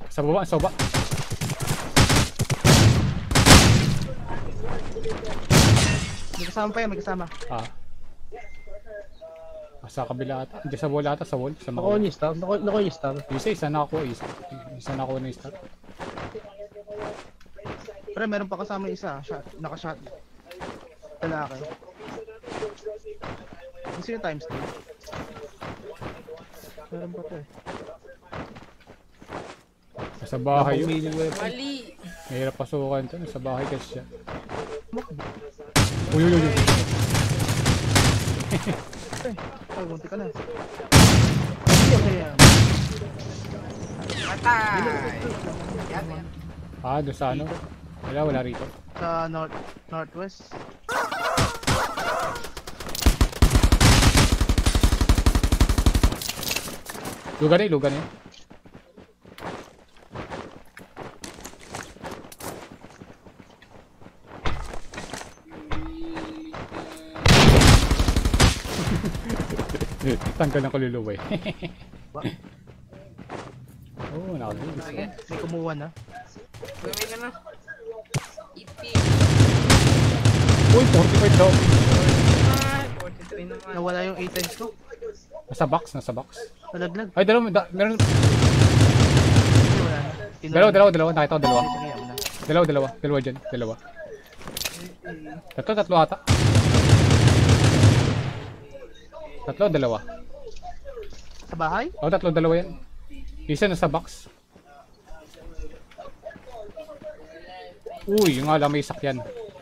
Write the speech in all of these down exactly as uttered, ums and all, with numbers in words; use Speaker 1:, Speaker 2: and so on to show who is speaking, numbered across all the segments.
Speaker 1: Sa baba, sa baba.
Speaker 2: May kasama pa yan, may kasama.
Speaker 1: Ah. Sa kabila ata. Hindi sa wall ata, sa wall. Sa
Speaker 3: Nakuha niyo star? Nakuha niyo star?
Speaker 1: Isa, isa na ako. Isa, isa na ako na star.
Speaker 2: Pero meron pa kasama yung isa. Shot, naka-shot. Lalaki. Ano sino times two? Meron pa to eh.
Speaker 1: Sa bahay yun.
Speaker 4: Mali.
Speaker 1: Mahirap pasukan to. Sa bahay kasi siya. Uy, uy, uy.
Speaker 2: Ay, bunti ka na. Okay yan.
Speaker 4: Patay. Yan, yan.
Speaker 1: Ah, doon sa ano? Wala, wala rito.
Speaker 2: Sa north, northwest.
Speaker 1: Lugan eh, lugan eh. Tanggal ng kaluluwa eh. Oo, nakalilis.
Speaker 4: Sige.
Speaker 2: May kumuha na.
Speaker 4: Gawin ka na. Ipi.
Speaker 1: Uy, forty-five daw.
Speaker 4: Ay, forty-three naman.
Speaker 2: Nawala yung eight times ko.
Speaker 1: Nasa box, nasa box.
Speaker 2: Nalaglag.
Speaker 1: Ay, dalawa, da, meron.
Speaker 2: Hindi, wala na. Tinawag.
Speaker 1: Dalawa, dalawa, dalawa. Nakita ko dalawa.
Speaker 2: Sige, wala.
Speaker 1: Dalawa, dalawa. Dalawa dyan, dalawa. Tatlo, tatlo ata. Tatlo, dalawa.
Speaker 2: Sa bahay?
Speaker 1: O, tatlo, dalawa yan. Isa nasa box. Uy, yung nga lang may sakyan.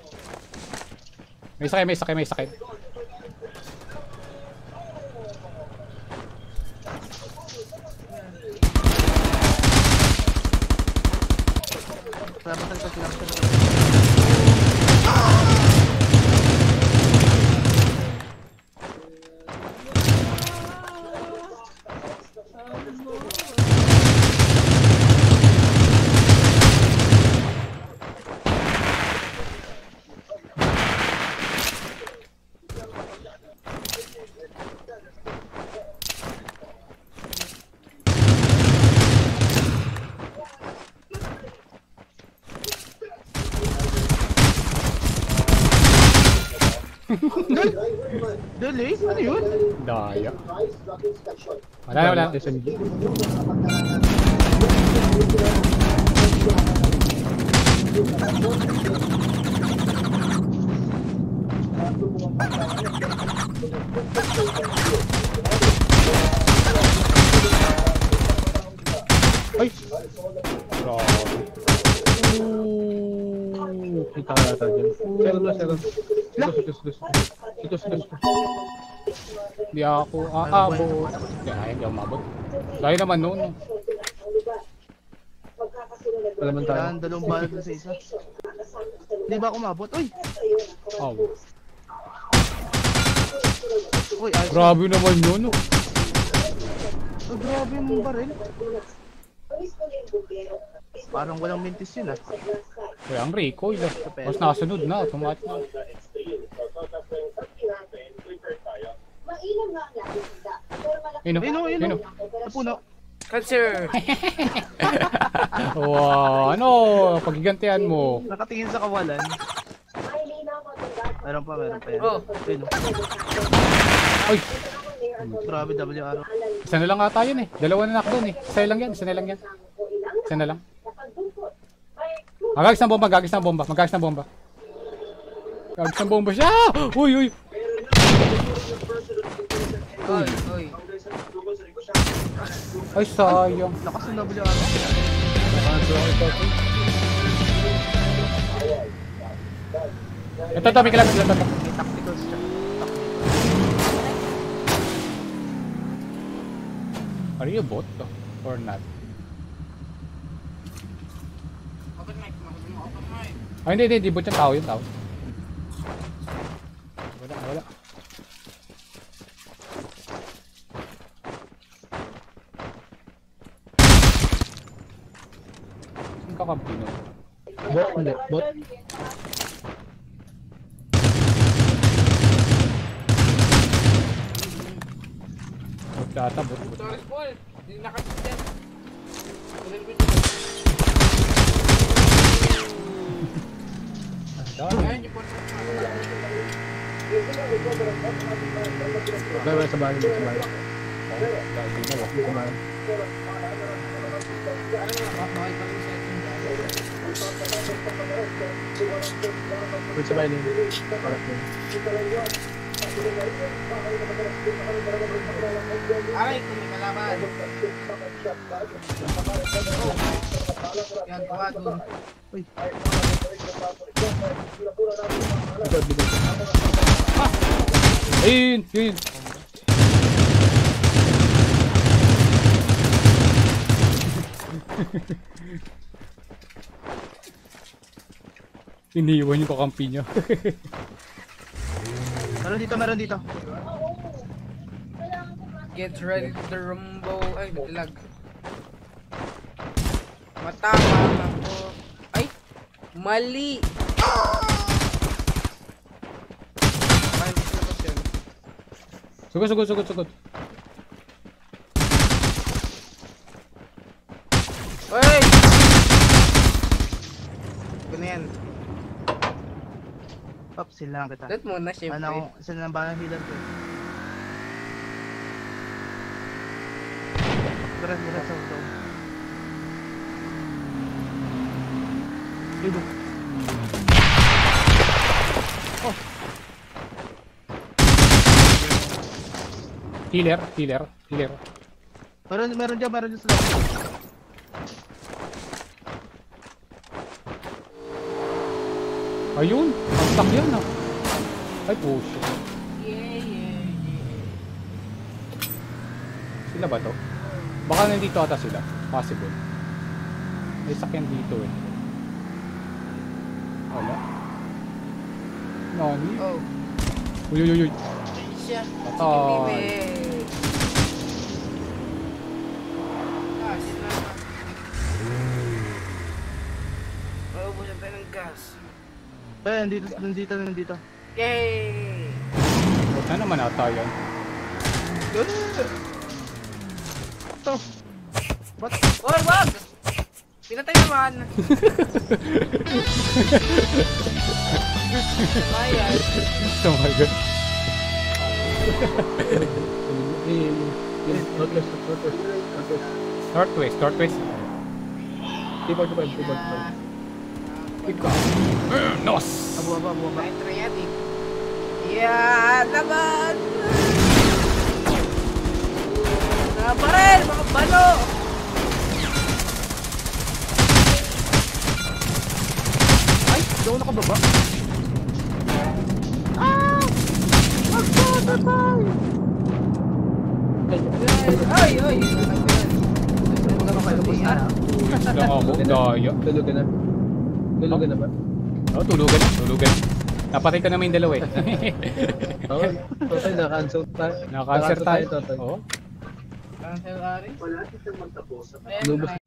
Speaker 1: May sakay, may sakay, may sakay.
Speaker 2: Salamat sa sila. Dali? Ano yun?
Speaker 1: Daya. Wala na, wala na.
Speaker 3: S M G.
Speaker 1: Ay! Grabe.
Speaker 3: Ooh, kita ata dyan. Zero na, zero. Ito, ito, ito, ito. Ito, ito, ito.
Speaker 1: Di ako aabot. Di ayaw, di ako mabot. Dahil naman noon.
Speaker 3: Wala man tayo.
Speaker 2: Yan, dalawang balot na sa isa. Hindi ba ako mabot? Uy!
Speaker 1: Oh.
Speaker 2: Uy, ayos.
Speaker 1: Grabe naman yun. Oh.
Speaker 2: Oh, grabe yung baril. Parang walang mintis yun ah.
Speaker 1: Kaya ang recoil ah. Tapos nasunod na, automatic na. Ino,
Speaker 2: Ino, ino.
Speaker 1: ino.
Speaker 2: Napuno.
Speaker 4: Cancer.
Speaker 1: Wow, ano, pagigantihan mo.
Speaker 2: Nakatingin sa kawalan. Meron pa, meron pa yan.
Speaker 4: Oh.
Speaker 2: Ino.
Speaker 1: Ay,
Speaker 2: Grabe, W R.
Speaker 1: isa na lang ata yun eh. Dalawa na knockdown eh. Isa lang yan, isa na lang yan. Isa na lang. Magagis ng bomba, magagis ng bomba, magagis ng bomba. Magagis ng bomba siya! Uy, uy!
Speaker 4: Oy, oy.
Speaker 1: Ay, sayang.
Speaker 2: Lakas ng W R.
Speaker 1: Ito, ito, may kalabas. Ito, ito.
Speaker 2: May tacticals siya.
Speaker 1: Are you a bot or not?
Speaker 4: Open mic mo, open mic.
Speaker 1: Ay, hindi, hindi, hindi bot yung tao, yung tao. Wala, wala. Saan ka kampi nun?
Speaker 3: Bot, hindi. Bot.
Speaker 1: Bot data, bot, bot.
Speaker 4: Torres ball. Hindi nakasit yan. Ayun, yung porta.
Speaker 3: Wala, wala sa bahay, wala sa bahay.
Speaker 1: Lagi na wala.
Speaker 3: Sa bahay.
Speaker 4: Ano nga, bakit kami sa ating
Speaker 3: Wait sa bahay nila. Parang yun.
Speaker 4: Aray, kung may kalaban. Yan, gawa dun.
Speaker 3: Likod, likod.
Speaker 1: Ayun, yun. Iniwan yung kakampi niya.
Speaker 2: Meron dito, meron dito.
Speaker 4: Get ready to the rumble. Ay, naglag. Matama ako. Ay, mali. Ay, mas yun.
Speaker 1: Sugod, sugod, sugod, sugod.
Speaker 4: Ay! Ano yan?
Speaker 2: Pop, sila lang kita.
Speaker 4: Let mo na, syempre.
Speaker 2: Ano, sila lang ba ang healer ko? Beres, beres sa loob. Ibo.
Speaker 1: Healer, healer, healer.
Speaker 2: Meron, meron dyan, meron dyan sa loob.
Speaker 1: Ayun, pastak yan ah. Ay, push.
Speaker 4: Yeah, yeah, yeah.
Speaker 1: Sila ba to? Baka nandito ata sila. Possible. May sakyan dito eh. Wala. Nani?
Speaker 4: Oh,
Speaker 1: Uy, uy, uy, uy.
Speaker 4: siya.
Speaker 1: Patay.
Speaker 4: Ah, sila na. Maubusan tayo ng gas.
Speaker 2: Eh, nandito, nandito, nandito.
Speaker 4: Yay!
Speaker 1: Huwag na naman ata yan.
Speaker 2: Ito. Ba't?
Speaker 4: Oy, wag! Pinatay naman. Bayan.
Speaker 1: Oh my god.
Speaker 3: Eh, eh, eh, northwest, northwest, northwest.
Speaker 1: Northwest, northwest.
Speaker 3: Keyboard, keyboard, keyboard, keyboard.
Speaker 1: Ikaw. Nos!
Speaker 2: Abuha ba, abuha ba?
Speaker 4: Patriotic. Yeah, laban! Nabarel, mga balo!
Speaker 2: Ay, di ako nakababa. Ah! Magpapatay!
Speaker 4: Ay, ay, ay!
Speaker 2: Huwag ako kayo, boss na.
Speaker 1: Lang ako, daya.
Speaker 3: Tulugan na. Tulugan na ba?
Speaker 1: Oh, tulugan na, tulugan. Napatay ka naman yung dalawa eh.
Speaker 3: Oo, total, naka-cancel tayo.
Speaker 1: Naka-cancer tayo.
Speaker 3: Total.
Speaker 1: Oo.
Speaker 4: Cancel, Ari.
Speaker 3: Lubos